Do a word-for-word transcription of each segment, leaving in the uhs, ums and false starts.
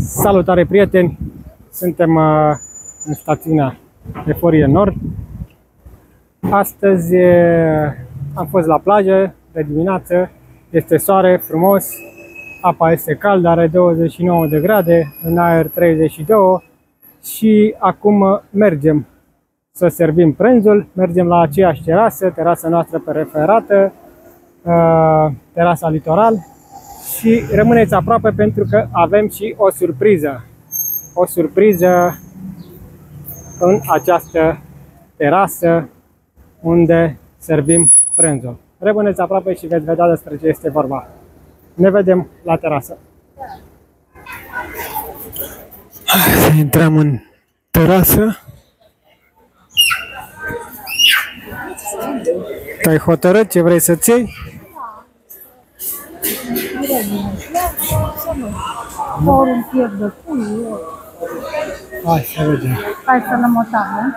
Salutare, prieteni! Suntem uh, în stațiunea Eforie Nord. Astăzi uh, am fost la plajă de dimineață. Este soare frumos, apa este caldă, are douăzeci și nouă de grade, în aer treizeci și doi și acum uh, mergem să servim prânzul. Mergem la aceeași terasă, terasa noastră preferată, uh, terasa Litoral. Și rămâneți aproape pentru că avem și o surpriză. O surpriză în această terasă unde servim prânzul. Rămâneți aproape și veți vedea despre ce este vorba. Ne vedem la terasă. Intrăm în terasă. Te-ai hotărât ce vrei să-ți iei? Ori un piept de pui. Hai să vedem. Hai să lămotăm,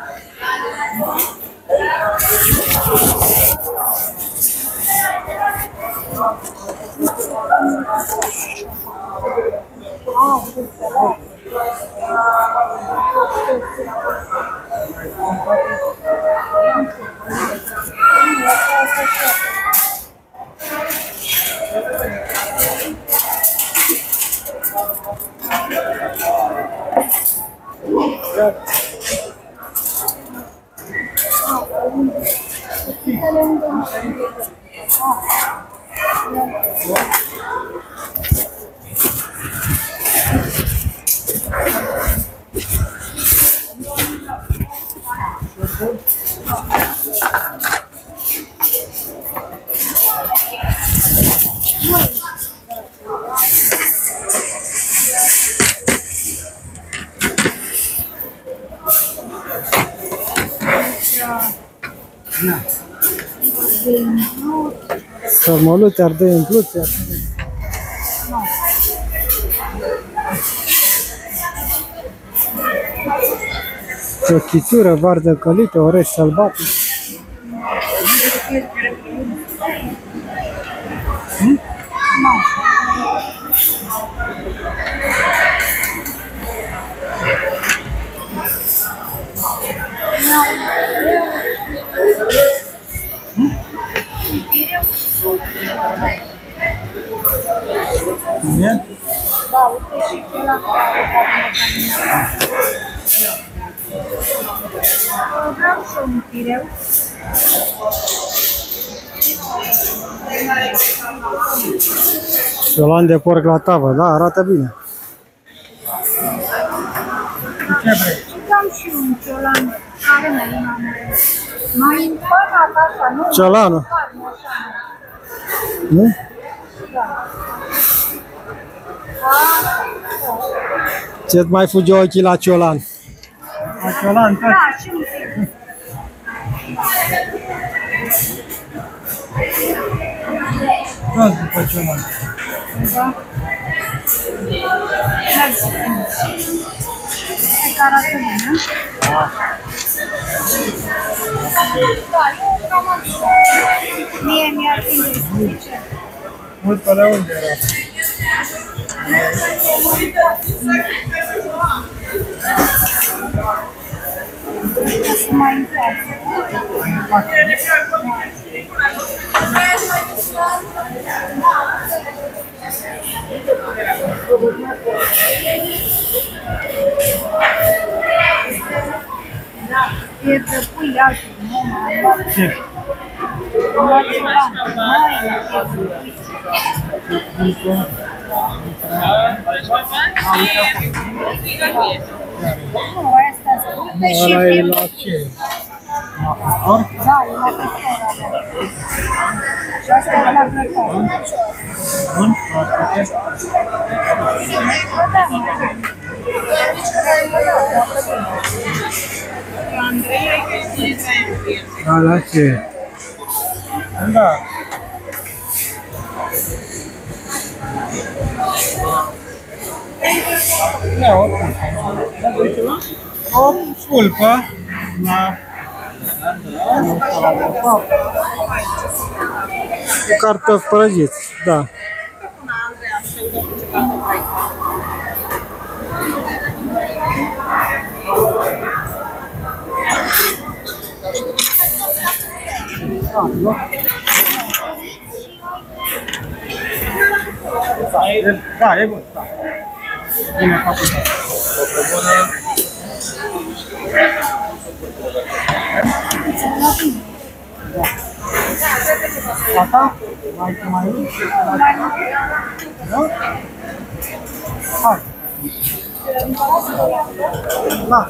Sarmalute, ardei în plus. Rochitură, varză călită, orez sălbatic. Hmm? Bine? Da, uite și ăla vreau și un pireu. Ciolan de porc la tavă, da, arată bine. Ce vrei? Am și un ciolan care mai mai împărat așa, nu? Ciolanul. Nu? Da. Ce-ți mai fuge ochii la ciolan? La ciolan, tot. Da, și un pic. Tot după ciolan. Da. Mersi. E care arată bine. Da. Da, eu cam așa. Mie mi-ar fi de ce. Mult pe la unde era? Să mai înțeleg. E de pui altul, nu mai am. Ce? Am luat ceva. Mai e de pui. Nu, astea sunt rupe și Ăla e piept. la ce? La păstor? Da, e la păstor. Și astea e la plător. Bun, proaspete. Da, la ce? Da. Da, o, o pulpă la cu cartofi prăjiți, da. nu? Da, e, da, e bun, da. Bine făcut. O bună. Da. Gata? Mai mai mult? Nu? Hai. Da.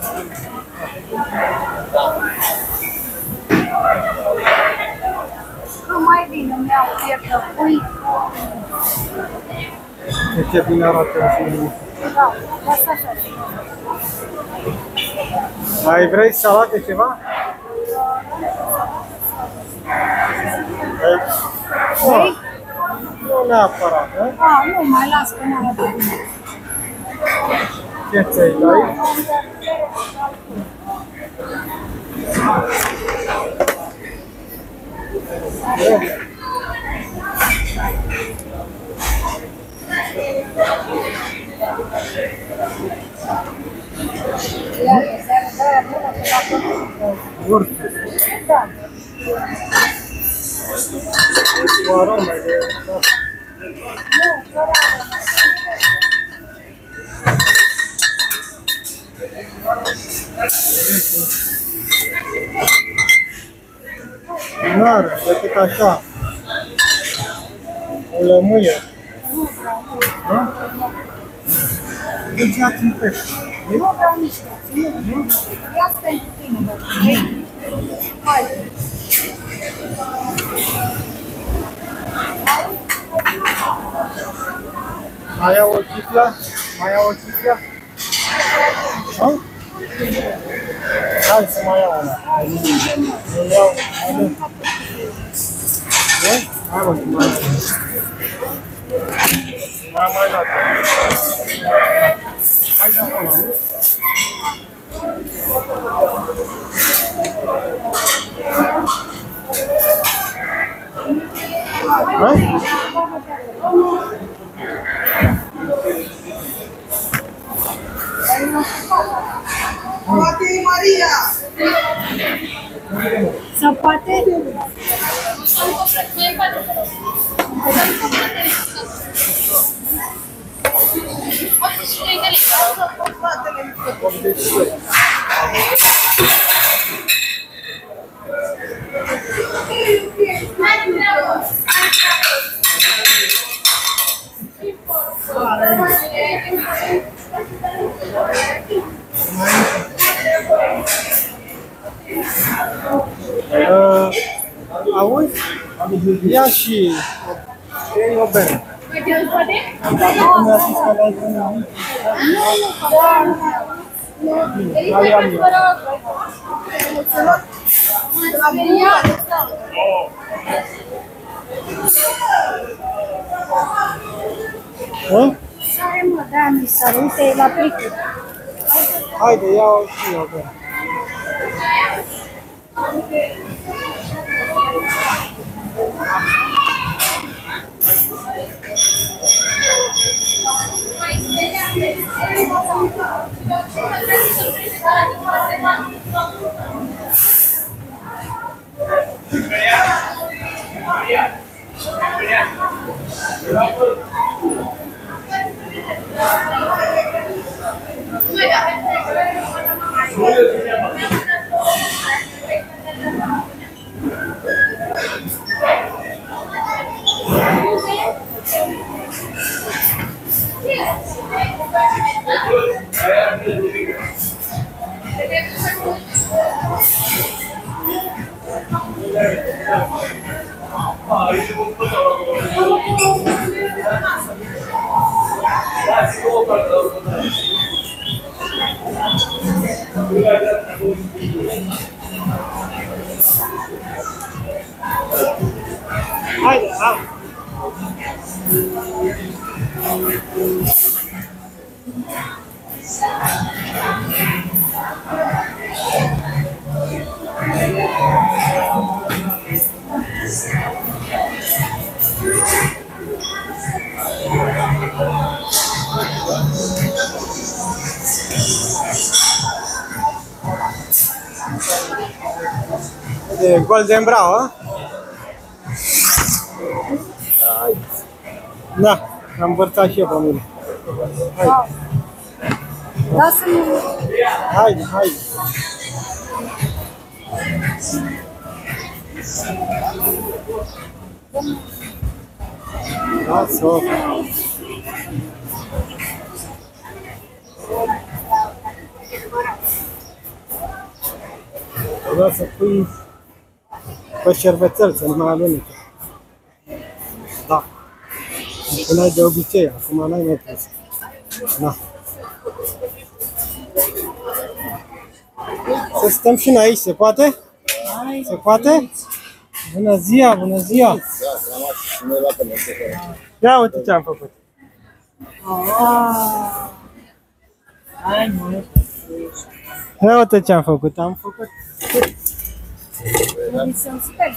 Nu mai bine îmi iau pierdă pui. De ce bine arată filmul? Da, asta așa. Mai vrei salate ceva? Vrei? Nu neapărat, nu? A, nu, mai las că nu arată bine. Ce ți-ai dai? Ursul. Da. Cu aromă de... Nu are, decât așa. O lămâie. Nu? Deci ia-ți un pește. Nu vreau nici pește. Nu. Ia-ți pentru tine, bă. Hai. Mai iau o chiflă? Mai iau o chiflă? Nu? Hai să mai iau una. Eu iau. Nu? Hai mă, mai iau. Mai mai dat. Hai de acolo, nu? Hai? Poate Maria! Să poate? Uh, auzi? Ia și iei o bere. Cum mi-a zis că l-ai venit? Mai am eu. Nu? Hai mă, da, mi s-ar uite la plicul. Haide, ia-o și eu, bă. Haide, am. De Golden Brown, a? Da, am învățat și eu pe mine. Hai. Lasă-mi. Haide, haide. Lasă-o. Vreau să pui pe șervețel, să nu mai alunece. Da. Îmi puneai de obicei, acum n-ai mai pus. Da. Să stăm și noi aici, se poate? Se poate? Bună ziua, bună ziua! Ia uite ce am făcut. Ia uite ce am făcut, am făcut. Trebuie să-mi speli.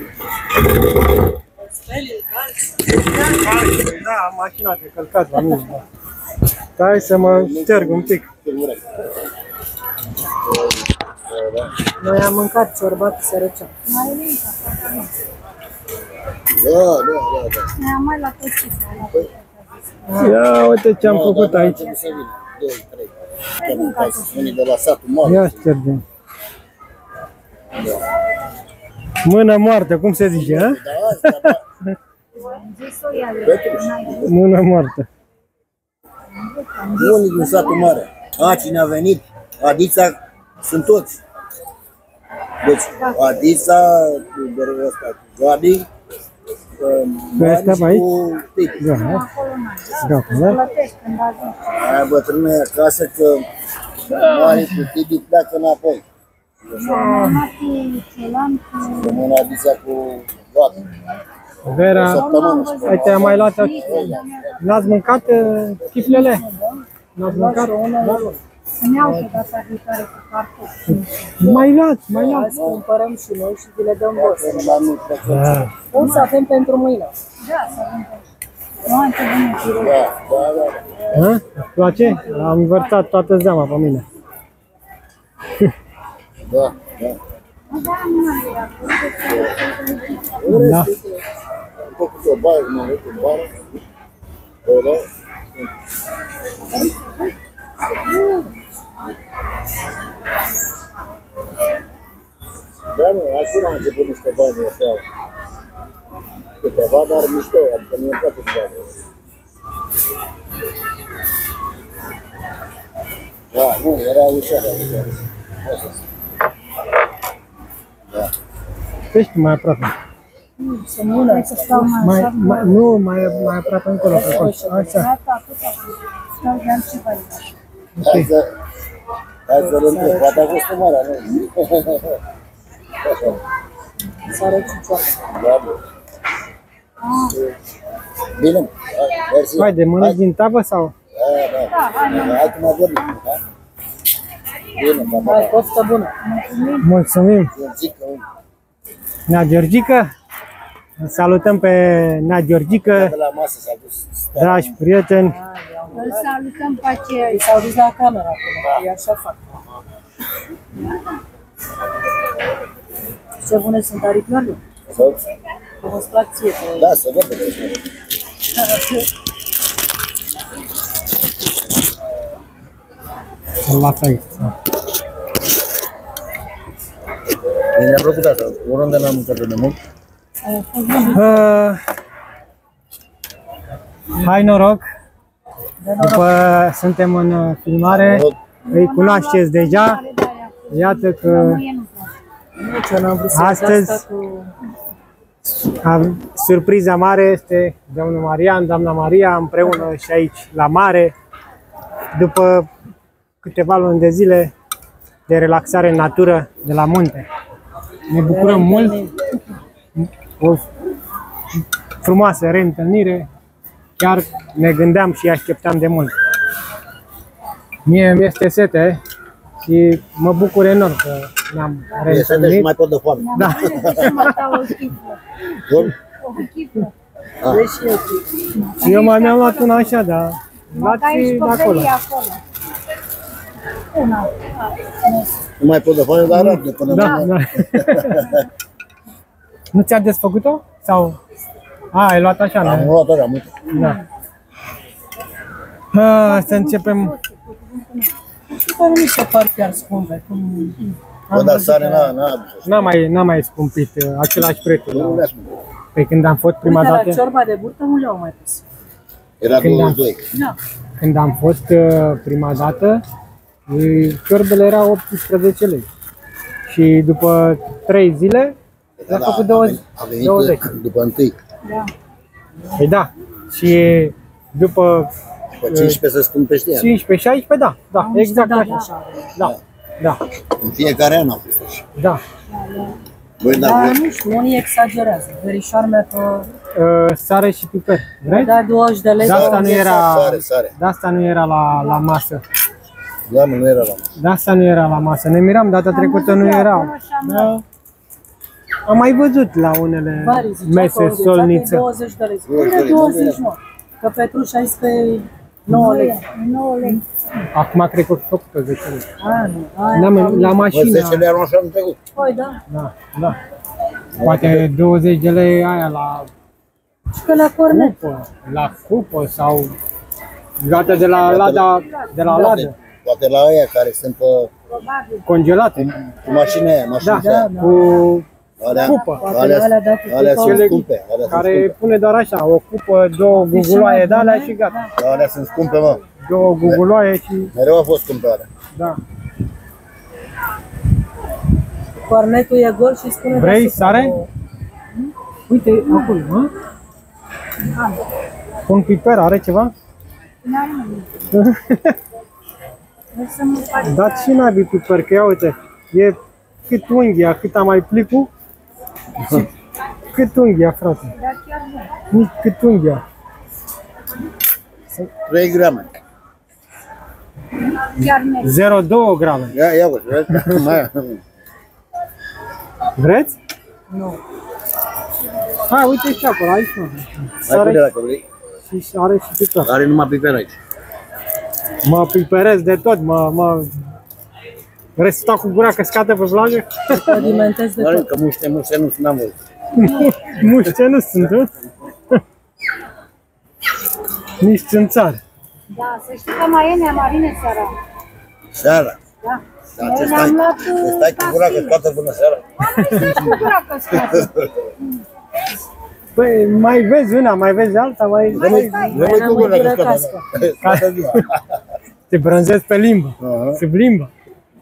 Da, am mașina de călcat la mine, da. Stai să mă șterg un pic. Noi am mâncat ciorba cu sărăcea. Mai e mică. Da, da, da, da. Ne-am mai luat o cifră. Ia uite ce am făcut aici. Să vină, doi, trei. Ca să veni de la satul mare. Ia ștergem. Mână moartă, cum se zice, a? Da, asta, da. Am zis-o iar. Mână moartă. Unii din satul mare. A, cine a venit? Adița, sunt toți. Deci, Adița, ăsta, Gadi, Ăsta pe aici? cu Tipi. Da, Acolo n-ai. gata, da? Plătești când ajungi. Aia bătrână e acasă că mare cu Tipi pleacă înapoi. Mati, Celan, cu... Rămâne Adița cu Gadi. Vera, uite, am mai luat. N-ați mâncat uh, chiflele? N-ați mâncat? Să-mi iau pe data viitoare cu cartofi. Mai luați, mai luați. Să cumpărăm și noi și vi le dăm vouă. La mult plăcut. Da. O să avem pentru mâine. Da, să avem pe... Nu am ce bine, Chirul. Da, da, da. Ha? Îți place? Am învățat toată zeama pe mine. Da, da. Da, nu mai era. Da. Am făcut o baie, cum am făcut o baie. Da, da. Da, nu, acum am început niște bani așa. Câteva, dar mișto, adică mi-e place cu banii. Da, nu, era ușor, adică. Așa. Da. Ești mai aproape. Să mână. Să stau mai Mai, așa. mai, nu, mai, mai aproape încolo, pe coș. Așa. Gata, atâta. Stau de altceva. Hai să, hai să-l întreb, poate a fost marea, nu? Sărăciuța. Da, bă. Bine, hai, mersi. Hai, de mănânci din tavă sau? Da, da. Hai că mă vorbim, ha? Bine, pa, pa, Hai, pa. poftă bună. Mulțumim! Eu zic că Nea Georgică! Salutăm pe Nea Georgică, de la masă s-a dus. dragi prieteni! Îl salutăm pe aceea. Ei s-au dus la cameră acum. Ei așa fac. Ce bune sunt aripioarele. Sau? Cum îți plac ție. că- Da, să văd. Să-l las aici. Mi-a plăcut asta. Oriunde n-am mâncat de mult. Uh, hai noroc! După suntem în uh, filmare, îi cunoașteți deja. Iată că Nu, ce n-am vrut să Astăzi- zic asta cu... am, surpriza mare este domnul Marian, doamna Maria, împreună și aici la mare. După câteva luni de zile de relaxare în natură de la munte. Ne bucurăm mult. O frumoasă reîntâlnire. Chiar ne gândeam și așteptam de mult. Mie mi este sete și mă bucur enorm că ne-am Este deci reîntâlnit. mai pot de foame. Da. Să mă dau o chiflă. Bun? O chiflă. Deci eu Și eu mai mi-am luat una așa, dar Mă luați dai și de pe acolo. ferie acolo. Una. Nu mai pot de foame, dar rabde până Da, mâine. da. Nu ți-a desfăcut-o? Sau? A, ai luat așa, Am nu? luat așa multe. Da. A, să începem. Dar nu mi se par chiar scumpe. Cum... Bă, dar sare n-a n-a adus. N-a mai, n-a mai scumpit uh, același preț. Nu le-a spus. Pe când am fost prima Uite, la dată, ciorba de burtă nu le-au mai pus. Era Când am- douăzeci și doi. Da. când am fost uh, prima dată, uh, ciorbele erau optsprezece lei. Și după trei zile, Da, a da, făcut a douăzeci. venit- A venit douăzeci. după întâi. Da. Păi da. Și după După cincisprezece se scumpește ea. cincisprezece șaisprezece, da, da, exact Da, așa. așa. Da, da, În fiecare an a fost așa. da. Băi, da, Dar voi- nu știu, unii exagerează. Verișoarme că Uh, sare și piper. Vrei? da douăzeci de lei. Da, asta sau- nu era, Sare, sare. de asta nu era la, la masă. Da, mă, nu era la masă. De asta nu era la masă. Ne miram, data trecută nu erau. Da. Am mai văzut la unele Vari, zicea că mese o înghețată e solniță. douăzeci de lei. douăzeci de Unde lei, douăzeci, mă? Că Petruș a zis că e nouă lei. nouă lei. Acum cred că o făcut zece lei. A, nu. Aia La, cam- la Bă, mașină. zece lei erau așa în trecut. Păi da. Da, da. Poate douăzeci de lei aia la Și că la cornet. cupă, la cupă sau luate de la lada, de la ladă, Poate la aia care sunt pe congelate. cu mașina aia, mașina Da, aia. cu Alea, cupă. Poate alea, alea date alea cu sunt cele scumpe. Alea sunt care scumpe. pune doar așa, o cupă, două guguloaie de alea și gata. Da, alea sunt scumpe, mă. Două guguloaie și Mereu a fost scumpe alea. da. Cornetul e gol și spune Vrei deasupra sare? două. Uite, acolo, mă? Un piper, are ceva? N-are nimic. Vrei să mă faci? Dați și nabii piper, că ia uite, e cât unghia, cât am mai plicul. Și cât unghia, frate. Dar chiar nu. Nici cât unghia. trei grame. Chiar nu. zero virgulă doi grame. Ia, ia vă, vezi? Mai Vreți? Nu. Hai, uite și acolo, aici nu. Hai cu de Sare dacă vrei. și are și piper. Are numai piper aici. Mă piperez de tot, mă, mă... Vrei să stau cu gura căscată pe plajă? Alimentez de Are tot. că muște, muște nu sunt, n-am văzut. Muște nu sunt, nu? Nici țânțari. Da, să știi că mai e neamarine seara. Seara. Da. Da, Noi ce ne-am stai? luat, Te stai cu gura că scoată până seara. Oamenii sunt cu gura căscată. Păi, mai vezi una, mai vezi alta, mai... Rămâi rămâi cu gura că Gură scoată. cască. Scoată ziua. Te bronzezi pe limbă, Aha. sub limbă.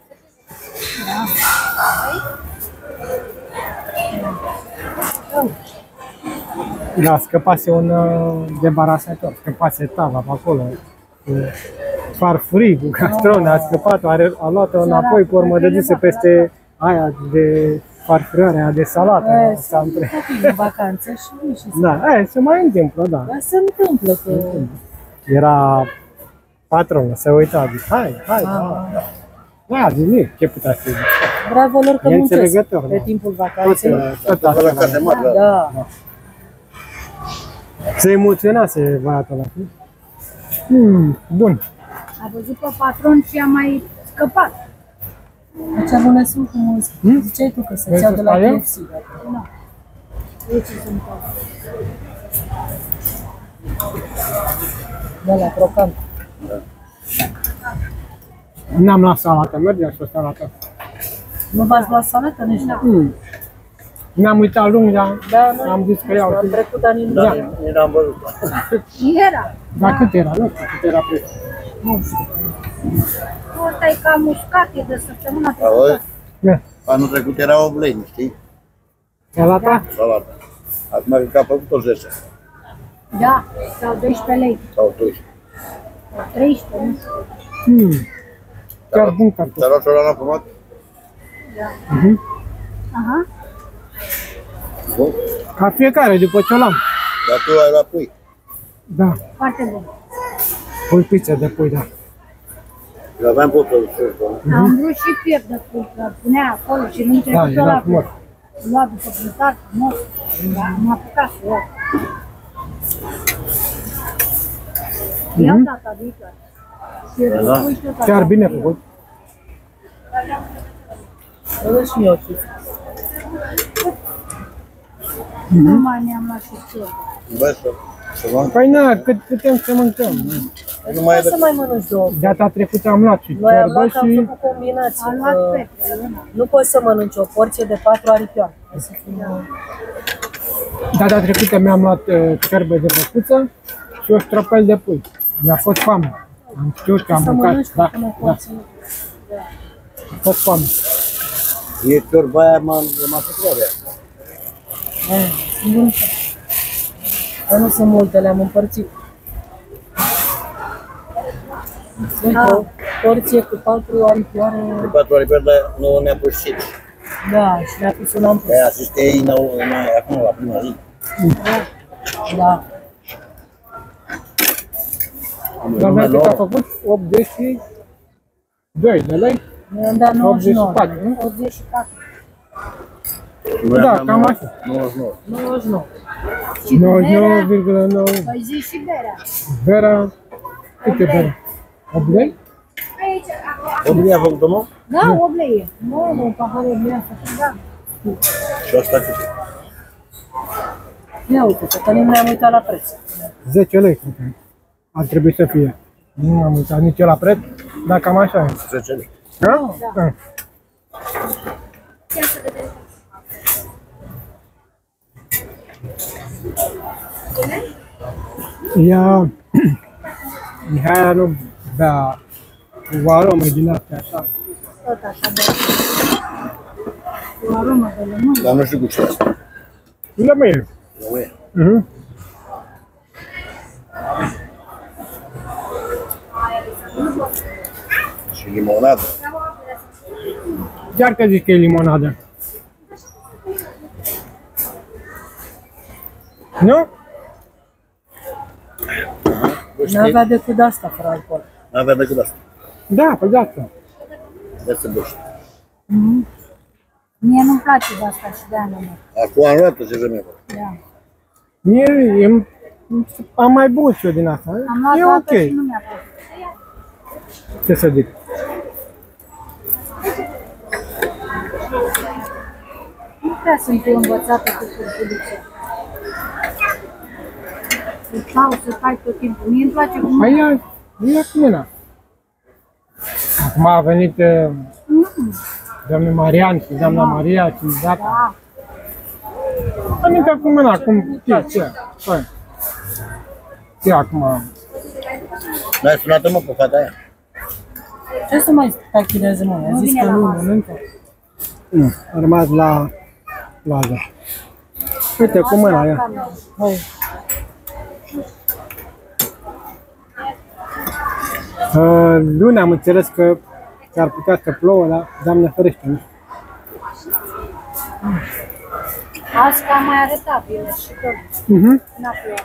Da, scăpase un uh, debarasator, scăpase tava pe acolo. Cu farfurii, cu castrone, a scăpat-o, a, re- a luat-o înapoi, cu urmă dăduse peste aia de farfurare, aia de salată. Aia S-a între... în vacanță și nu și Da, aia se mai întâmplă, da. Dar se întâmplă că... Era patronul, se uita, zic, hai, hai, da. Da, zic, nu, ce putea să zic? Bravo lor că E muncesc înțelegător, pe da. timpul Tot, vacanței. tot Tot la așa. case mari, da. Da. Se emoționase băiatul ăla. Hmm, bun. A văzut pe patron și a mai scăpat. Cea bună sunt cum Hmm? ziceai tu că se Vrei ția să de la stai eu? K F C. Uite ce sunt acolo. De la crocant. N-am luat salată, mergea și o salată. Nu v-ați luat salată nici nu? Hmm. Ne-am uitat lung, dar Da, nu. am zis că iau. Am trecut ani în Da, da. nici n-am văzut. Era. Dar cât era? Nu știu cât era prețul. Nu știu. Ăsta e ca muscat, e de săptămâna Auzi? trecută. Ia, Anul trecut era opt lei, știi? salata? Salata. Acum cred că a făcut tot zece Da, sau doisprezece lei. sau doisprezece. Sau treisprezece, nu știu. Hmm. Chiar bun cartof. Ți-a luat ciolan afumat? Aha. Bun. Ca fiecare, după ce o luam. Dar tu ai luat pui. Da, Foarte bun. pulpiță de pui, da. Eu aveam potul sus, da? Am vrut și piept de pui, că punea acolo și nu Da, trecut era ăla. frumos. Lua după plutar, frumos. Da, am apucat să o iau. Iau data viitoare. Și eu Da. pui tot Chiar așa. bine făcut. Văd și eu chif. Nu mai ne-am luat și ce. Bă, să, să luăm. Păi na, cât putem să mâncăm. Nu mai e Să de... mai mănânci două. Data trecută am luat și Noi am ciorbă luat, am și... făcut combinații. Am luat că petre. Nu poți să mănânci o porție de patru aripioare. Trebuie să fie... Data trecută mi-am luat uh, ciorbă de băcuță și o stropel de pui. Mi-a fost foame. Am știut că am Să mâncat. mănânci Da, cum o da, porție. a fost foame. E ciorba aia, m-am rămas cu de aia. Eh, sunt multe. Dar nu sunt multe, le-am împărțit. Uite, o porție cu patru aripioare. De patru ori pierd, dar nu ne-a pus și. Da, și le-a pus un am pus. Aia să stai nou, acum la prima zi. Da. Dar mi-a zis că a făcut optzeci și doi de lei. Noi am dat nouăzeci și nouă. optzeci și patru, nu? optzeci și patru. Noi Da, am dat cam așa. nouăzeci și nouă. nouăzeci și nouă. Și nouăzeci și nouă berea, virgulă nouă. păi zi și berea. Vera, câte bere? opt lei? Aici, acolo. O bine a făcut omul? Da, opt lei. Nu, nu, paharul meu a făcut, da. Și asta cât? Ia uite, că nu ne-am uitat la preț. zece lei, cred că. Ar trebui să fie. Nu am uitat nici eu la preț, dar cam așa e. zece lei. Da? Da. Ea, Mihaela nu bea cu aromă din astea așa. Tot așa, bă. O aromă de lămâie. Dar nu știu cu ce asta. Lămâie. Lămâie. Mhm. Și limonadă. Chiar că zici că e limonadă. Nu? N-avea decât de asta fără alcool. N-avea decât asta. Da, pe de asta. De să bești. Mie nu-mi place de asta și de-aia nu mă. Acum am luat-o ce vreme. Da. Mie e, am mai bun și eu din asta. Am luat E toată ok. și nu mi-a plăcut. Ce să zic? Nu prea sunt eu învățată cu curculițe. Să stau, să stai tot timpul. Mie îmi place cum... Păi ea, ea cu mine. Acum a venit uh, doamna Marian și doamna Maria și data. Da. Adică cu mâna, cum ce, ce? Păi. Ce acum? N-ai sunat-o mă pe fata aia? Ce să mai tachinează, mă? A Nu zis vine că la nu masă. mănâncă. Nu, a rămas la plaza. Uite, cu mâna ea. Hai. Uh, luni am înțeles că s-ar putea să plouă, dar Doamne ferește, nu? Azi că am mai arătat bine și tot. Mhm. N-a plouat.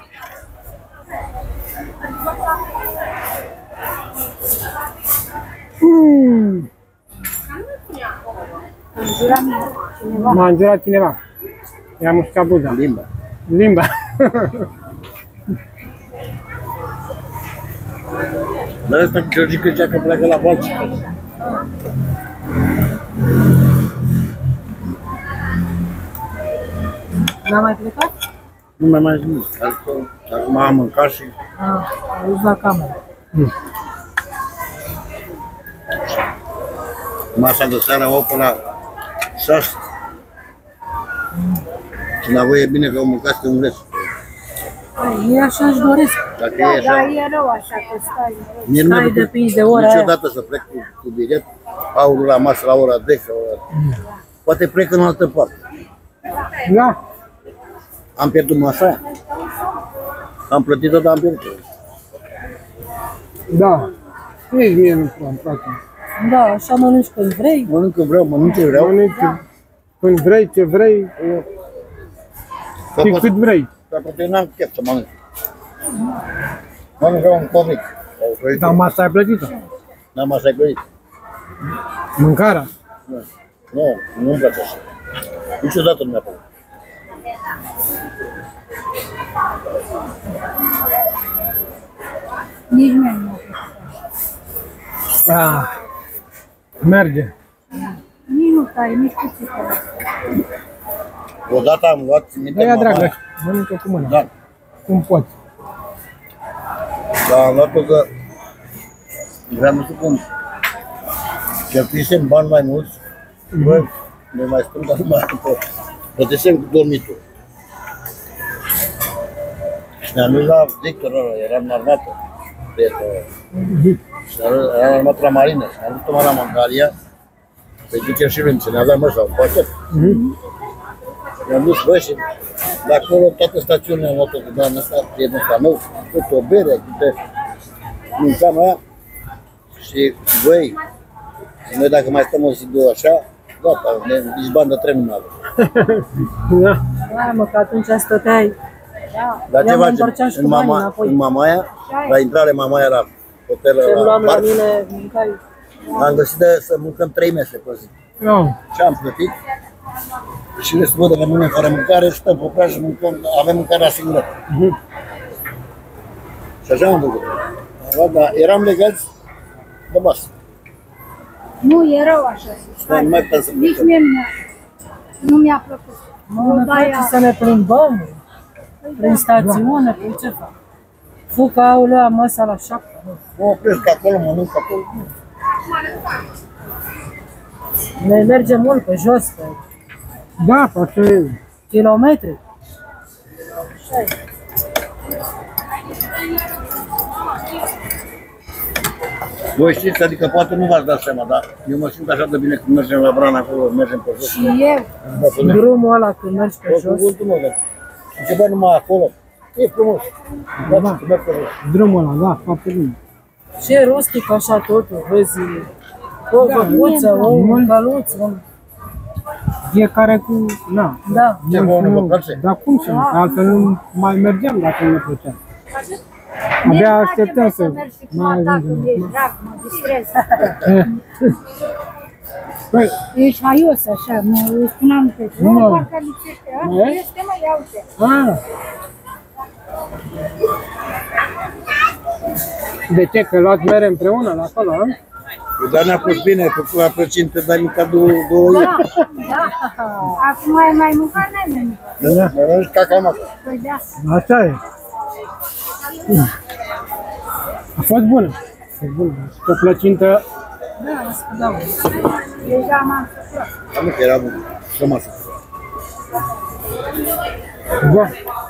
Mm. Am jurat mie cineva. M-a înjurat cineva. I-a mușcat buza. Limba. Limba. Dar ăsta Georgica zicea că pleacă la Balci. N-a mai plecat? Nu mai mai nimic. Acum am mâncat și Ah, a dus la cameră. masa de seara o până la șase. Și la voi e bine că au mâncat să umleți. Ei așa își doresc. Dacă Da, e da, așa, e rău așa că stai. mie nu Stai, mi-a plăcut depinde de ora aia. niciodată să plec cu, cu bilet. Aurul la masă la ora zece. Ora... Poate plec în altă parte. Da. Am pierdut masa aia. Am plătit-o, dar am pierdut. Da. Nici mie nu prea îmi place. Da, așa mănânci când vrei. Mănânc când vreau, mănânc ce vreau. Mănânci când vrei, ce vrei Că și poate, cât vrei. că poate n-am chef să mănânc. Mănânc un comic. Dar masa ai plătit-o. N-am așa plătit. Mâncarea. Nu, nu-mi place așa. Niciodată nu mi-a plăcut. Nici mie nu mă plăcut. Ah. Merge. Nici nu stai, nici puțin. Odată am luat, țin minte, Da, ia mama dragă, aia. mănâncă cu mâna. Da. cum poți. Dar am luat-o că vreau să cum cheltuisem bani mai mulți, Mhm. bă, ne mai spun, dar nu mai pot. Plătisem cu dormitul. Și ne-am dus la Victor ăla, eram în armată. Prietenul ăla. Și eram în armată la marină și am dus-o la Mangalia. Să-i ducem și lui, să ne aveam ăsta, un pachet. Mhm. Ne-am dus, bă, și de acolo toată stațiunea am luat-o cu doamna asta, prietenul ăsta meu, tot o bere, câte mâncam aia. Și, băi, noi dacă mai stăm o zi, două așa, gata, ne, nici bani de tren nu avem. Da. Da, mă, că atunci stăteai. Dar ce Eu mă facem? întorceam și În, cu banii mama, înapoi. în Mamaia, la intrare Mamaia la hotel Ce la luam la parc, mine, mâncai. am găsit de, să mâncăm trei mese pe zi. No. Și am plătit. Și restul de rămânem fără mâncare, stăm pe plajă, mâncăm, avem mâncare asigurată. Mhm. Și așa am făcut. Am luat, dar eram legați de masă. Nu, e rău așa. Dar nu mai putem să Nici mâncăm. mie nu mi-a, nu mi-a plăcut. Nu ne place Odaia- să ne plimbăm prin stațiune, prin ce fac? Fuca, auleu, am masa la șapte. Mă opresc acolo, mănânc acolo. Ne mergem mult pe jos, pe Da, poate. kilometri. Voi știți, adică poate nu v-ați dat seama, dar eu mă simt așa de bine când mergem la Bran acolo, mergem pe jos. Și eu. Drumul ăla când mergi pe Tot jos. cuvântul mă, dar ceva numai acolo. E frumos. Îmi place că merg pe jos. Drumul ăla, da, foarte bine. Și e rustic așa totul, vezi o văcuță, o Mult. căluț, un... Fiecare cu, na. Da. Ce Nu, vouă nu nu, vă place? Dar cum să nu? Altfel nu mai mergeam dacă nu ne plăcea. Abia așteptăm să mergi și cu mai mata ajungem. când ești drag, mă distrez. Păi, Ești haios așa, mă îi spuneam pe Nu. nu, parcă lipsește. Nu e? Este, mă, ia uite. a. De ce? Că luați mere împreună la acolo, a? Dar ne-a fost bine, cu la plăcinte, dar mica două, două Da, ieri. da. Acum ai mai mâncat, n-ai mai mâncat. Da. Mănânci cacamaca. Păi da. Așa e. A fost bună. A fost bună. Și o plăcintă, Da, asta da. Deja m-am săturat. Dar nu că era bun. Rămasă. bă,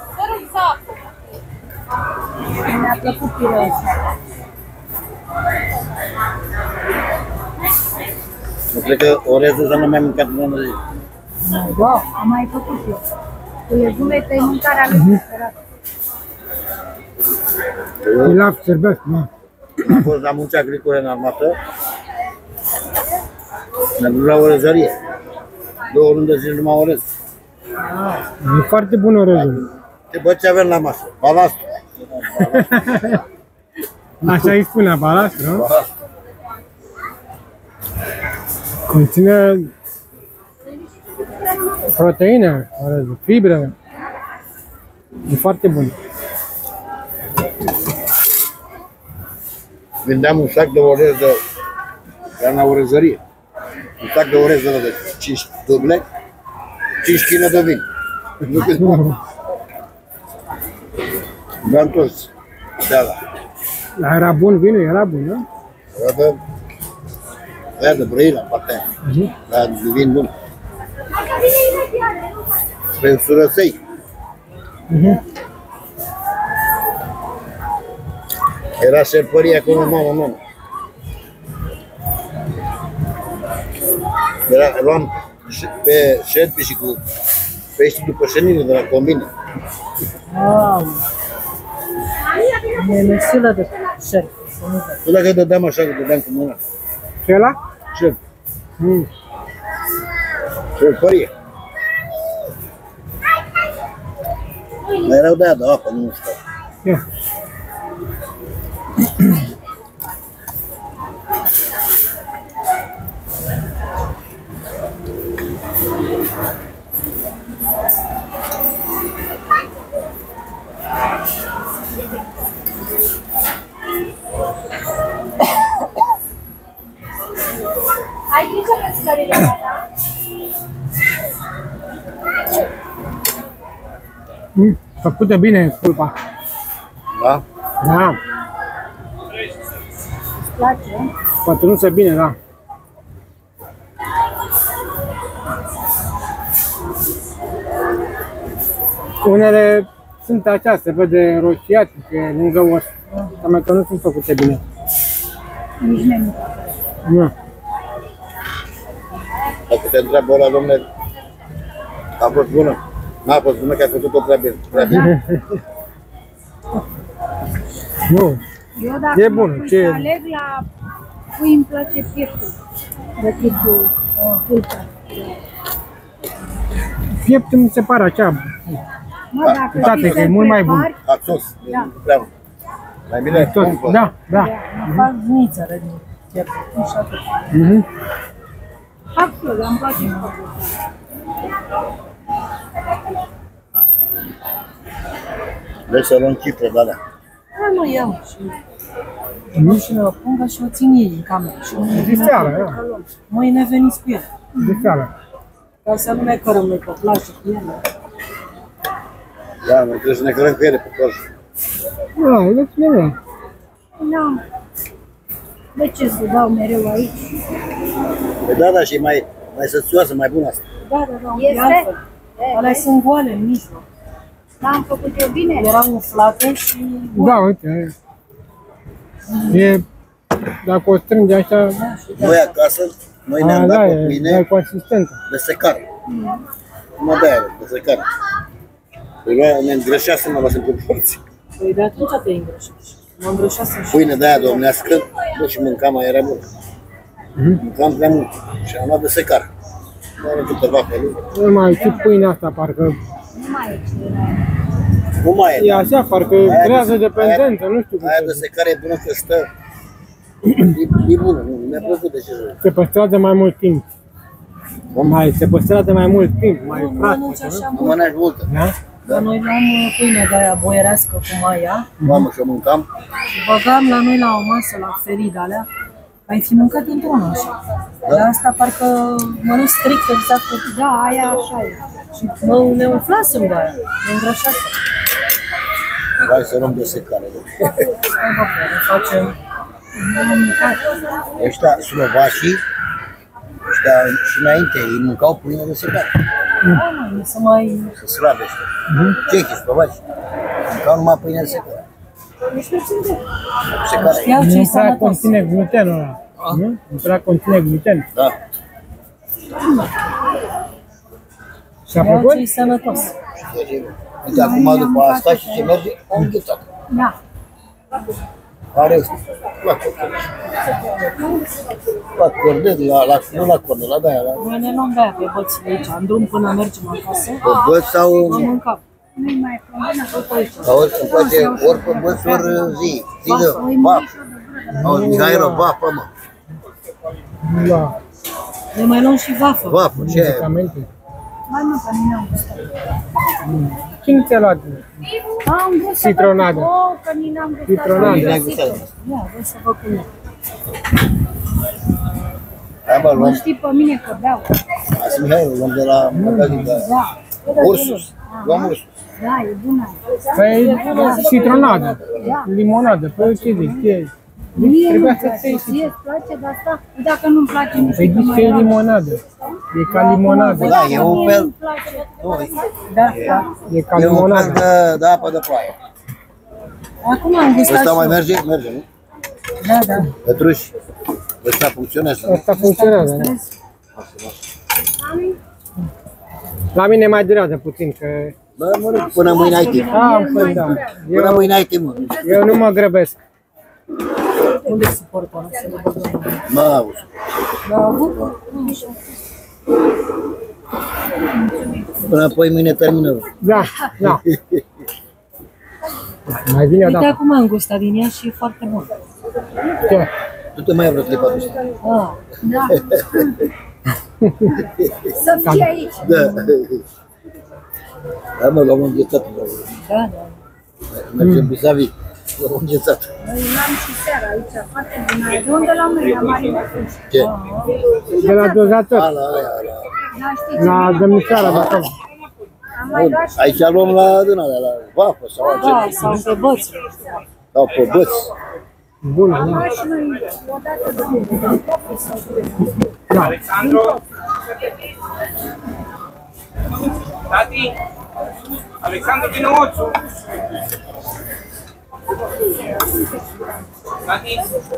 Mi-a plăcut pirul ăsta. Eu cred că orezul ăsta nu mai mâncat în anul zi. Da, am mai făcut eu. Cu legume, pe mâncarea lui preferată. pilaf, serbesc, da. Am fost la munci agricole în armată. Ne-am dus la orezărie. Două luni de zile numai orez. E foarte bun orezul. Ce bă, ce avem la masă? Balastul. Așa îi spunea balast, nu? Balastul. Conține proteine, orezul, fibre. E foarte bun. Vindeam un sac de orez de... Era la orezărie. Un sac de orez de, de cinci duble, cinci kilograme de vin. Nu cât mult. Beam toți. De ala. Dar era bun vinul, era bun, nu? Era de... Aia de Brăila, partea aia. Uh-huh. Dar de vin bun. Pe surăsei. Uh-huh. Era serpărie acolo, mamă, mamă. Era, luam ș- pe șerpi și cu pești după șenile de la combine. Wow. E mesilă de șerpi. să nu văd. Tu dacă dădeam așa, că dădeam cu mâna. Și ăla? Șerpi. Mm. Serpărie. Mai erau de aia de apă, nu știu. Ia. Ai grijă că țigările alea. Mm. Făcută bine pulpa. Da, Îți place? poate nu se bine, da. Unele sunt așa, se vede roșiatice lângă os, dar mai că nu sunt făcute bine. Nici mie nu. Nu. Dacă te întreabă ăla, domnule, a fost bună? N-a fost bună, că ai făcut-o prea bine. Prea bine. Nu. Eu dacă E mă bun, pui ce- să aleg la pui îmi place pieptul. Gătit cu pulpa. Pieptul mi se pare așa. Mă, dacă Uite, știi că e să-l mult mai bun. prepari, Acțos. Da. Prea bun. Mai bine Tot. pompă. Da, da. Mă fac nițără din piept. Nu știu atât. Mhm. fac eu, dar îmi place și făcut. Vrei să luăm chifre de alea. Da, nu iau și nu și o pungă și o țin ei în cameră. Și mâine De vine seară, acolo. da. Mâine veniți cu el. De seară. Ca să nu ne cărăm noi pe plajă cu ele. Da, noi trebuie să ne cărăm cu ele pe coș. Da, e bine. Nu. De ce să dau mereu aici? Păi da, da, și e mai, mai sățioasă, mai bună asta. Da, da, da, un Este? pic altfel. Alea sunt goale în mijloc. N-am făcut eu bine? Erau umflate și Da, uite. E, dacă o strângi așa, Noi acasă, noi a, ne-am da, dat cu e, mine dai consistență. de secare. Mă de aia, de secare. Păi noi ne îngreșeasem, mă în proporții. păi de atunci te îngrășești. Mă îngrășeasem și Pâine de aia domnească, bă, și mâncam, mai era mult. Mâncam prea mult și am luat de secare. Doar câteva feluri. Nu mai și pâinea asta, parcă Nu mai e ce era. Nu mai e. e așa, parcă Aia de- creează dependență, nu știu cum Aia să de zic. secare e bună că stă. E, e bună, nu, mi-a plăcut de ce să Se păstrează mai mult timp. Mai, se păstrează mai mult timp, mai nu proaspătă, mănânci nu? așa nu mult. mănânci multă. Da? Dar noi luam uh, pâine de aia boierească cu maia Mamă, și-o mâncam. și băgam la noi la o masă, la ferid alea. Ai fi mâncat într-una așa. Dar asta parcă mănânci strict exact cu Da, aia așa e. și mă, ne umflasem de aia, ne îngrășasem. Hai să luăm de secare. Hai bă, ne facem. Am mâncat. Ăștia slovașii, ăștia și înainte, ei mâncau pâine de secare. Da, mă, să mai... Să slabe ăștia. Cehii, slovaci, mâncau numai pâine de secare. Secare. Știau ce-i Nu prea sănătos. conține glutenul ăla. Nu? Nu prea conține gluten. Da. Și a Știau făcut? ce-i sănătos. Uite, acum după asta și ce merge, o înghețat. Da. Are la cordet. La cordet, la, la, nu la cordet, la de-aia, la Noi ne luăm de aia pe băți de aici, în drum până mergem acasă. pe băț sau, Mă mâncam. Nu-i mai convenă. auzi, îmi place ori pe băț, ori zi, zi de vapă. Auzi, Mihailo, vapă, mă, Da. Ne mai luăm și vafă. vapă, ce e? Medicamente. Mai mă, că nu am gustat. Cine ți-a luat? Am gustat. Citronadă. Oh, că ni n-am gustat. Citronadă. Nu ai gustat. Ia, vrei să vă pun eu. Hai mă, Mă luăm, știi pe mine că beau. asta Mihailo, luăm de la magazin, de Da. Ursus, luăm Ursus. Da, e bună. Păi, citronadă, limonadă, păi ce zic, e... Mie Trebuia nu să place. fie Ție îți place de asta? Dacă nu-mi place, nu Păi știu că zici că mai e era. limonadă. E ca limonadă. Da, e un fel, nu, Da, da. E ca e un fel limonadă. de, de apă de ploaie. Acum am gustat Ăsta și mai eu. merge? Merge, nu? Da, da. Petruși, ăsta funcționează, nu? Asta funcționează, da. La mine mai durează puțin, că... Bă, mă, până mâine ai timp. Ah, păi da. Până Eu, mâine ai timp, mă. eu nu mă grăbesc. Unde se portă ăla să le băgăm? Mă, auzi. Da, a avut? Până apoi mâine termină. Da, da. Mai vine o Uite, dată. acum am gustat din ea și e foarte bun. Ce? Tu te mai ai vreo clipa ăsta. Ah, Da. Să fie aici. Da. Da, mă, luăm înghețat. da, da. Mergem vis-a-vis. Luăm înghețat. Noi l-am și seara aici, foarte bună. De unde l-am noi, la Marina? Ce? De la dozator, A, la aia, la... Da, știți, la domnișoara de acolo. am mai luat și Aici luăm la din alea, la vapă sau Da, altceva. sau pe băți. Sau pe băți. Bun, da. Și noi, odată de Da. Alexandru. Tati. Alexandru vino oțul. Tati.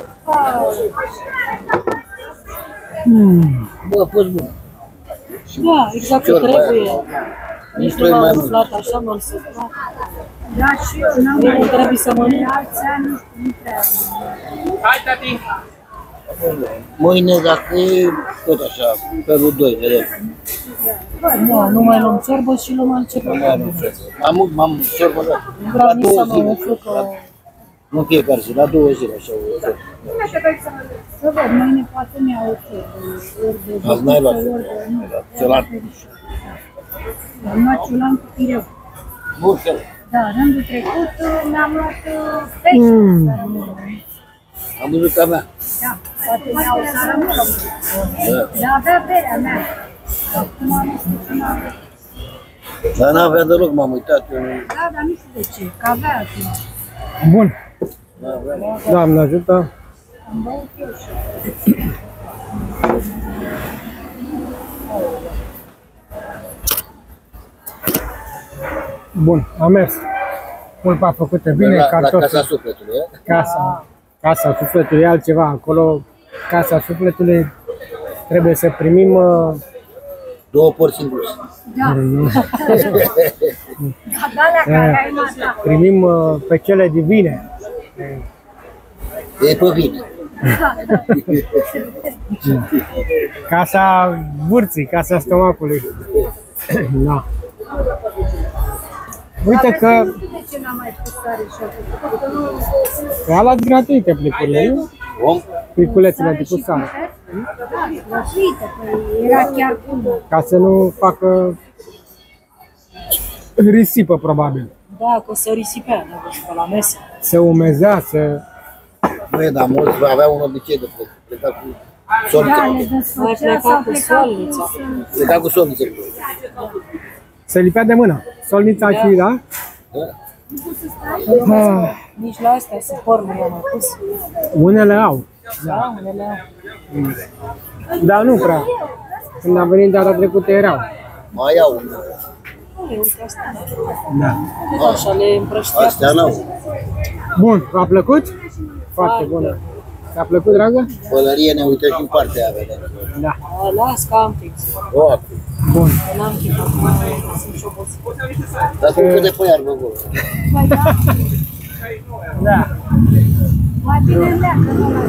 Bă, a fost bun. Da, exact Cior, ce trebuie. Nici nu trei mai m-am mult. umflat așa, m-am săturat. Da, și eu n-am Nu mai trebuie să mănânc. alți ani, nu prea. Hai, tati. Mâine, dacă e tot așa, felul doi, vedem. Da, nu mai luăm ciorbă și luăm altceva. Nu mai am înțeles. Am, m-am ciorbă la, Nu vreau la nici două să mă umflu zile. că... Nu fiecare zi, la două zile așa. Să văd, mâine poate mi-au ori de Azi n-ai luat. ori de nu. Ciolan. Am luat ciolan cu pireu. Bun, fel. Da, rândul trecut mi-am luat uh, pește. Mm. Am văzut a mea. Da, poate mi-au saramură. Da. Da, avea berea mea. Acum am zis că n-am. Dar n-avea deloc, m-am uitat. Eu nu... Da, dar nu știu de ce, că avea atunci. Bun. n-aveam. Doamne ajută. Am băut eu și Bun, a mers. Pulpa făcută bine, la, la cartofi. casa sufletului, eh? Casa, casa sufletului e altceva. Acolo, casa sufletului, trebuie să primim uh, Două porți în plus. da. Da, alea care ai luat, da. primim uh, pe cele divine. E pe bine. Casa vârții, casa stomacului. Da. Uite că De ce n-am mai pus sare și atât? Că nu- a luat gratuite plicurile, nu? Om? Pliculețele Sare de și cu sare. piper? Da, gratuită, că era chiar bună. Ca să nu facă risipă, probabil. Da, că se risipea, dacă și pe la mesă. Să umezea, să... Nu e, dar mulți avea un obicei de plec. Pleca cu Da, solniță. le Mai desfăcea pleca sau cu pleca solnița. cu... Pleca cu solniță. Se lipea de mână. Solnița și, da? Da. Ah, Nici la astea se por nu i-am mai pus. unele au, Da, unele au. dar nu prea. Când am venit data trecută erau. Mai au unele. Uite, uite asta. Da. Tot așa le împrăștia. Astea n-au. Bun, v-a plăcut? Foarte bună. Ți-a plăcut, dragă? Pălărie ne uită și în partea aia, vedem. Da. Da, las că am fix. O, acum. Bun. Că n-am chef acum, sunt și obosit. Dar cum cât de pe iarbă acolo? Da. Mai bine în leacă, nu la...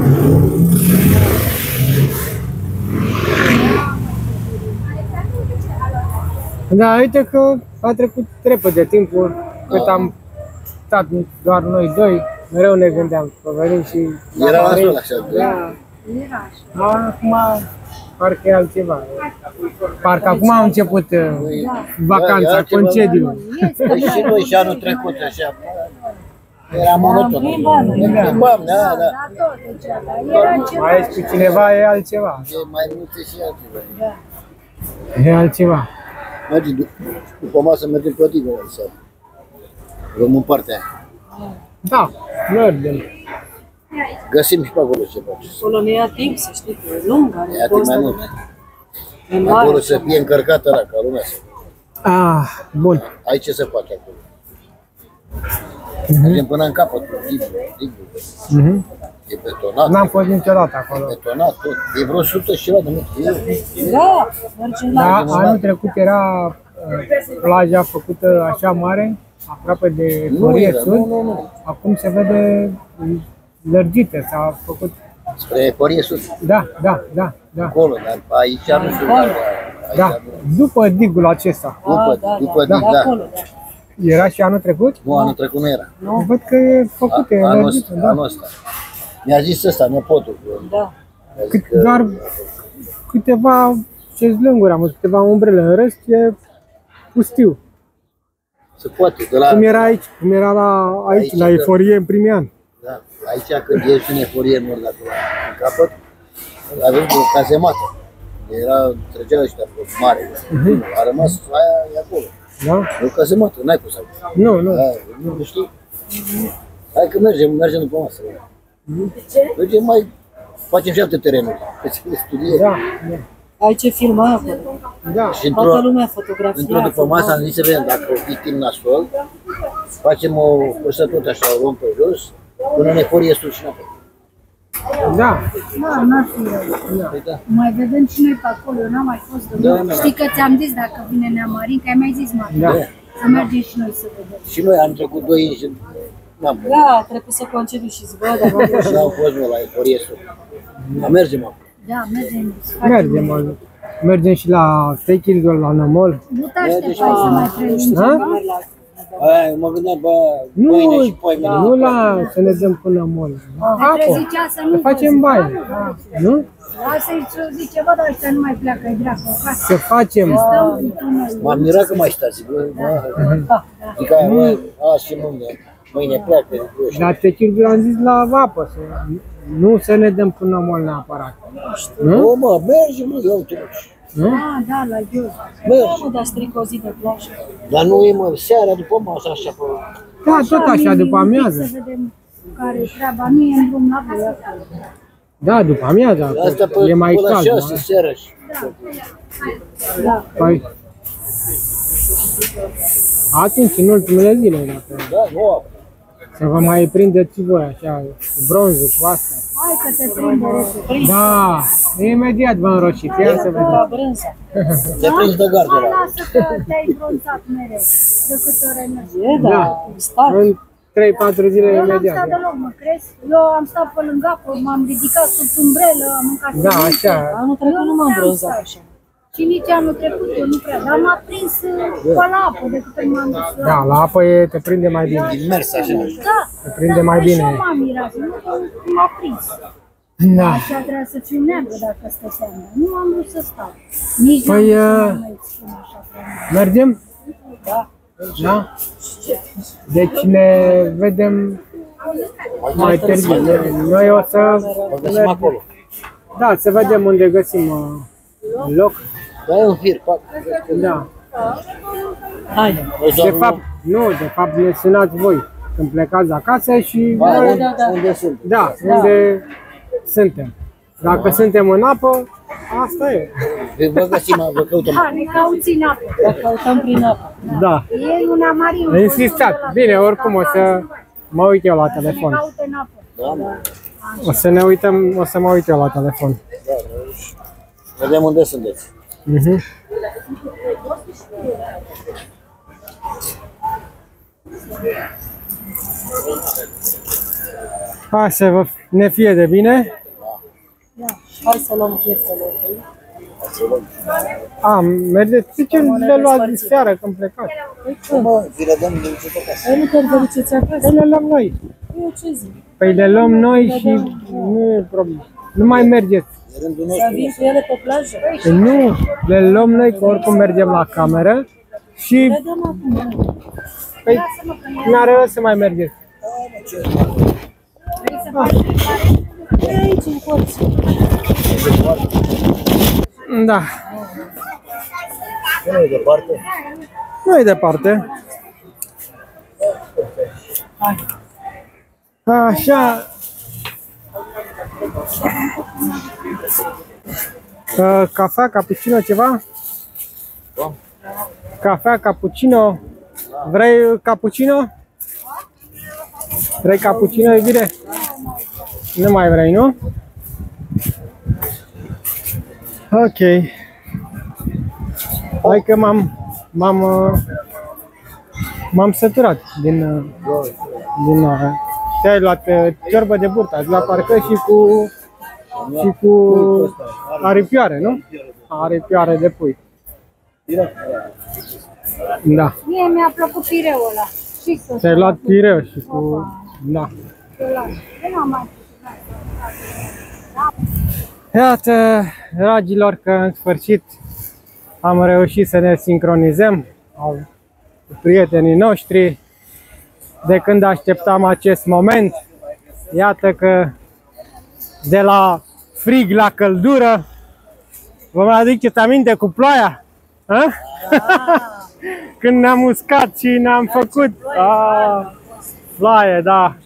Da, uite că a trecut repede timpul, cât am stat doar noi doi, mereu ne gândeam că venim și... Era la sol așa. Da. Era așa. Acum parcă e altceva. Parcă acum am început uh, vacanța, Da, e altceva. concediu. Păi și noi și anul trecut așa. Era monoton. Ne plimbam, da, da. Da, tot de ce, dar era ceva Mai ești cu cineva, e altceva. E mai multe și altceva. E altceva. Mergi după masă, mergem pe dincolo în seară. Luăm în partea aia. Da, mergem. Găsim și pe acolo ceva. Acolo ne ia timp, să știi, că e lung, are Ia timp mai mult. E mare. Acolo să fie încărcată la ca lumea. Ah, bun. Aici ce se face acolo? Mergem până în capăt. Digul, digul. Mhm. E betonat. N-am fost niciodată acolo. Betonat tot. E vreo sută și ceva de metri. Da, mergem Da, la... anul trecut era uh, plaja făcută așa mare, aproape de Nu Florie era, Sud. nu, nu, nu. Acum se vede lărgită, s-a făcut. Spre Eforie Sud. Da, da, da, da. Acolo, dar aici nu știu. Acolo. Aici Da, nu. după digul acesta. După, Ah, da, după da, dig, da, da. acolo, da. Era și anul trecut? Nu, anul trecut nu era. Nu? Văd că e făcută, e A- Anul lărgită, ăsta, anul da. ăsta. Mi-a zis ăsta, nepotul. Da. Mi-a zis Cât, că doar câteva șezlânguri am văzut, câteva umbrele, în rest e pustiu. se poate. De la, Cum era aici, cum era la, aici, Aici, la da. Eforie în primii ani. da, aici când ieși în Eforie nord acolo, în capăt, avem o cazemată. Era, trecea ăștia pe mare. A rămas aia e acolo. Da? E o cazemată, n-ai cum să ai. Nu, nu. Da, nu știi? Hai că mergem, mergem după masă. De ce? Mergem mai, facem șapte terenuri. Pe ce le studiem. Da, da. Ai ce film ai acolo? Da. Și Toată într-o, lumea fotografia. într-o după masă am zis să vedem dacă o fi timp nasol, facem o cursă tot așa, o luăm pe jos, până ne forie sus și înapoi. Da. Da, n-ar fi rău. Păi da. Mai vedem și noi pe acolo, eu n-am mai fost de Da, mult. da. Știi că ți-am zis dacă vine Neamarin, că ai mai zis, Martin, Da. să mergem și noi să vedem. Și noi am trecut doi ani și n-am fost. Da, trebuie să concediu și zic, bă, dar nu am Și am fost noi la forie sus. Dar mergem acum. Da, mergem. să facem- Mergem, mă. Mergem și la Techilor, la Nămol. Nu te așteptai să mai prelungim. Ha? Aia, mă gândeam, bă, Nu, mâine și poimine. nu la să ne dăm până Nămol. Te Apă. zicea să nu Să facem baie. Nu? Lasă-i să zice, bă, dar ăștia nu mai pleacă, e dracu acasă. Să facem. Stăm cu tunel. M-am mirat că mai stați, zic, bă, bă. Zic aia, bă, azi și mâine, mâine pleacă. eu și- La Techilor am zis la apă. Să, nu să ne dăm până Nămol neapărat. Nu? Bă, mă, mergem, mă, eu te duci. Nu? Da, da, la jos. Mergi. Nu, dar stric o zi de plajă. Dar nu e, mă, seara după masă, așa, pe... Da, tot așa, mi- după un pic amiază. Să vedem care e treaba, nu e în drum la voi acolo. Da, după amiază. Asta pe, E mai pe la cald. șase da? seara și... Da. Păi, atunci, în ultimele zile, dacă Da, nu, să vă mai prindeți și voi așa, cu bronzul, cu asta. Hai că te prinde repede. Da, imediat vă înroșiți, ia să vedem. La brânză. te prins de gardul Hai, ăla. lasă că te-ai bronzat mereu, de câte ori ai mers. E, da, Da. stat. În trei patru zile Eu n-am imediat. stat deloc, mă crezi? Eu am stat pe lângă apă, m-am ridicat sub umbrelă, am mâncat Da, semințe. așa. Anul trecut nu m-am prea bronzat stat. așa. Și nici anul trecut eu nu prea, dar m-a prins uh, pe la apă de câte ori m-am dus la Da, la apă e, te prinde mai bine. Din mers așa. Da, Te prinde mai și bine. eu m-am mirat, nu că m-a prins. Da. Așa trebuia să fiu neagră dacă stăteam. Nu am vrut să stau. Nici Păi, n-am vrut uh, să mai spun așa prea mult. Mergem? Da. Da? Deci ne vedem mai târziu. Noi o să... Mă găsim acolo. Da, să vedem unde găsim uh, loc. Da, e un fir, fac. Da. Haide. De fapt, nu, de fapt ne sunați voi când plecați acasă și Da, noi, unde, unde sunt? da, unde suntem. Dacă suntem în apă, asta e. Vă găsim, vă căutăm. Ha, ne cauți în apă. Dar căutăm prin apă. Da. E un amariu. Am insistat. Bine, oricum o să mă uit eu la Să ne telefon. caute în apă. Da, mă. O să ne uităm, o să mă uit eu la telefon. Vedem unde sunteți. Mhm. Hai să vă, ne fie de bine. Hai să luăm chefele. A, mergeți, ce ce le luați seara când plecați? Mă, vi le dăm din ce tot acasă. Păi nu te vă duceți acasă? Păi le luăm noi. Eu ce zic? Păi le luăm noi și nu e problemă. Nu mai mergeți. E rândul Să nostru. vin cu ele pe plajă? Păi nu, le luăm noi că oricum mergem la cameră și Le dăm acum. păi, n-are rost să mai mergeți. E aici, în colț. Da, Nu e departe. nu e departe. Așa. Uh, Cafea, cappuccino, ceva? Cafea, cappuccino. Vrei cappuccino? Vrei cappuccino, iubire? Nu mai vrei, nu? Ok. Hai că m-am m-am uh, m-am săturat din uh, din uh, te-ai luat uh, ciorbă de burtă, ați luat parcă și cu și cu aripioare, nu? Aripioare de pui. Da. Mie mi-a plăcut pireul ăla. Și să Ți-ai luat pireu și cu da. Eu n-am mai Iată, dragilor, că în sfârșit am reușit să ne sincronizăm cu prietenii noștri. De când așteptam acest moment, iată că de la frig la căldură, vă mai aduceți aminte cu ploaia? Ha? Când ne-am uscat și ne-am făcut. Ah, Flaie, da.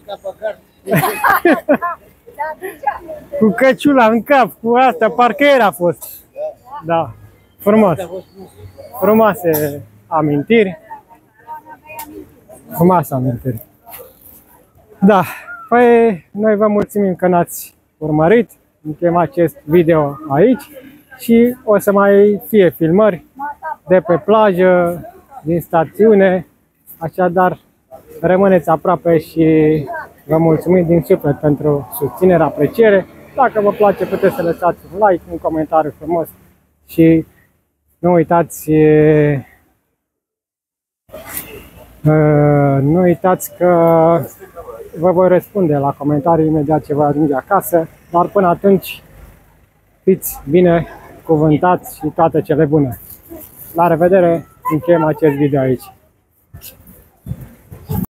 Cu căciula în cap, cu asta, parcă el a fost. Da, frumos. Frumoase amintiri. Frumoase amintiri. Da, păi noi vă mulțumim că ne-ați urmărit. Încheiem acest video aici și o să mai fie filmări de pe plajă, din stațiune. Așadar, rămâneți aproape și vă mulțumim din suflet pentru susținere, apreciere. Dacă vă place, puteți să lăsați un like, un comentariu frumos și nu uitați, nu uitați că vă voi răspunde la comentarii imediat ce vă ajunge acasă, dar până atunci fiți bine cuvântați și toate cele bune. La revedere, încheiem acest video aici.